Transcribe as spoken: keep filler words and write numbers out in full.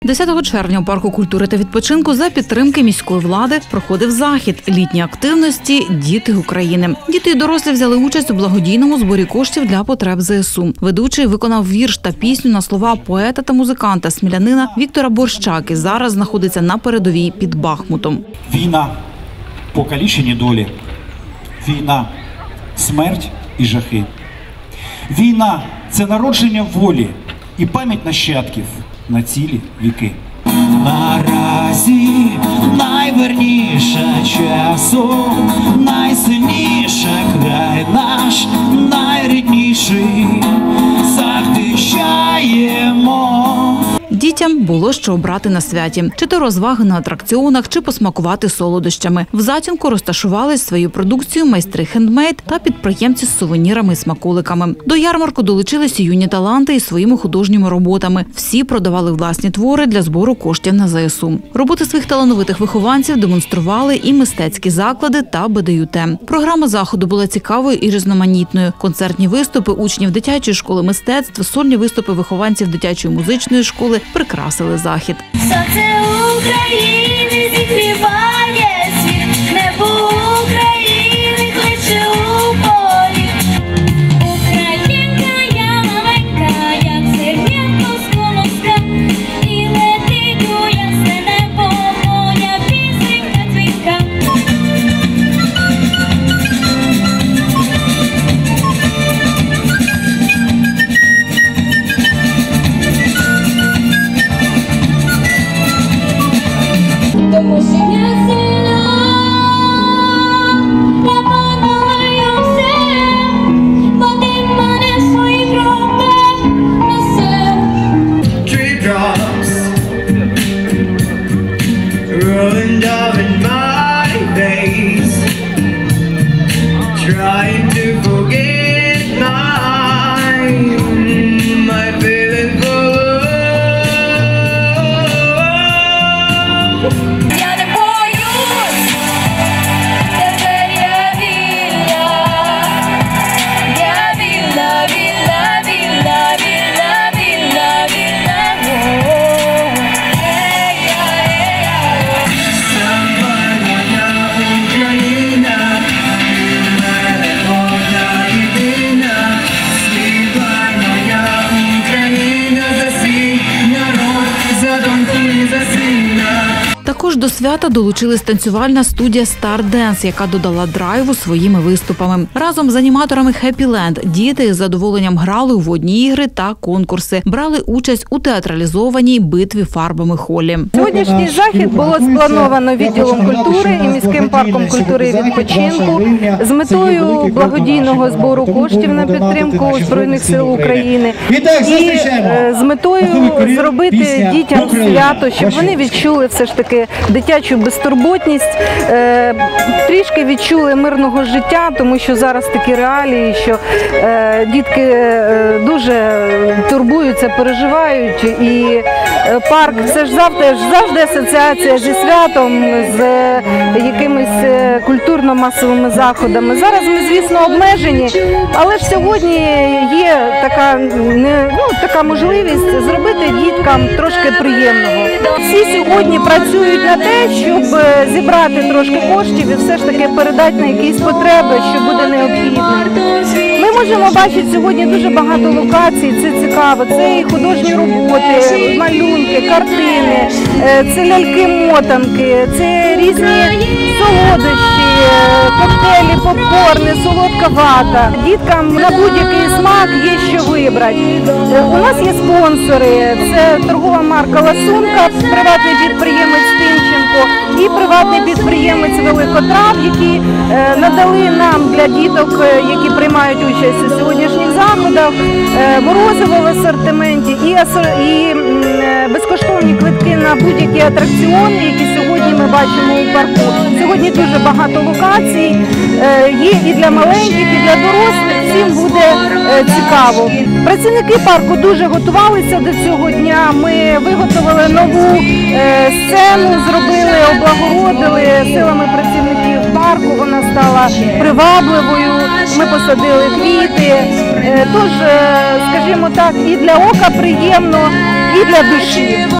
десятого червня у парку культури та відпочинку за підтримки міської влади проходив захід «Літні активності. Діти України». Діти і дорослі взяли участь у благодійному зборі коштів для потреб зе ес у. Ведучий виконав вірш та пісню на слова поета та музиканта смілянина Віктора Борщаки. Зараз знаходиться на передовій під Бахмутом. Війна, покалічені долі. Війна, смерть і жахи. Війна – це народження волі і пам'ять нащадків на цілі віки. Наразі найверніша часу, найсильніша край наш, найрідніший захищаємо. Дітям було що обрати на святі – чи то розваги на атракціонах, чи посмакувати солодощами. В затінку розташували свою продукцію майстри хендмейд та підприємці з сувенірами і смаколиками. До ярмарку долучилися юні таланти із своїми художніми роботами. Всі продавали власні твори для збору коштів на зе ес у. Роботи своїх талановитих вихованців демонстрували і мистецькі заклади та бе де ю те. Програма заходу була цікавою і різноманітною. Концертні виступи учнів дитячої школи мистецтв, сольні виступи вихованців дитячої музичної школи прикрасили захід. Сонце України зігріває світ, небо України кличе у полі. Українка я маленька, як зернятко з колоска, і летить у ясне небо моя пісенька дзвінка. Тому що я сильна, я подолаю все, бо ти мене в своїх руках несе. Three drops rolling down in my face, trying to forget my my feeling for love. Я не боюсь, тепер я вільна, я вільна, вільна, вільна, вільна, вільна, вільна, Співай моя Україна, мене одна єдина. Співай моя Україна за свій народ, за доньку і за сина. Також до свята долучилась танцювальна студія Star Dance, яка додала драйву своїми виступами. Разом з аніматорами Happy Land діти з задоволенням грали у водні ігри та конкурси, брали участь у театралізованій битві фарбами холі. Сьогоднішній захід було сплановано відділом культури і міським парком культури і відпочинку з метою благодійного збору коштів на підтримку Збройних сил України і е, з метою зробити дітям свято, щоб вони відчули все ж таки дитячу безтурботність, е, трішки відчули мирного життя, тому що зараз такі реалії, що е, дітки е, дуже турбуються, переживають, і е, парк – це ж завжди, завжди асоціація зі святом, з е, якимись е, культурно-масовими заходами. Зараз ми, звісно, обмежені, але ж сьогодні є така, не, ну, така можливість зробити діткам трошки приємного. Всі сьогодні працюють на те, щоб зібрати трошки коштів і все ж таки передати на якісь потреби, що буде необхідно. Ми можемо бачити сьогодні дуже багато локацій, це цікаво. Це і художні роботи, малюнки, картини, це ляльки-мотанки, це різні солодощі, коктейлі, попкорни, солодка вата. Діткам на будь-який смак є що вибрати. У нас є спонсори, це торгова марка «Ласунка», приватний підприємець Тимченко і приватний підприємець «Великотрав», які надали нам для діток, які приймають участь у сьогоднішніх заходах, морозиво в асортименті і безкоштовні квитки на будь-які атракціони, які сьогодні ми бачимо у парку. Сьогодні дуже багато локацій, є і для маленьких, і для дорослих, всім буде цікаво. Працівники парку дуже готувалися до цього дня, ми виготовили нову сцену, зробили, облагородили силами працівників парку, вона стала привабливою, ми посадили квіти, тож, скажімо так, і для ока приємно, і для душі.